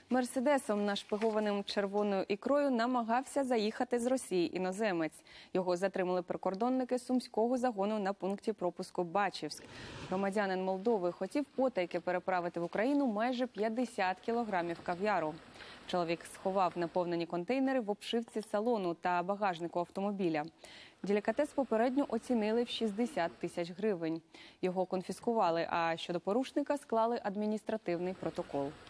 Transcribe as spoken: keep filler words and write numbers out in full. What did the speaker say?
Мерседесом, нашпигованим червоною ікрою, намагався заїхати з Росії іноземець. Його затримали прикордонники Сумського загону на пункті пропуску Бачівськ. Громадянин Молдови хотів потайки переправити в Україну майже п'ятдесят кілограмів кав'яру. Чоловік сховав наповнені контейнери в обшивці салону та багажнику автомобіля. Делікатес попередньо оцінили в шістдесят тисяч гривень. Його конфіскували, а щодо порушника склали адміністративний протокол.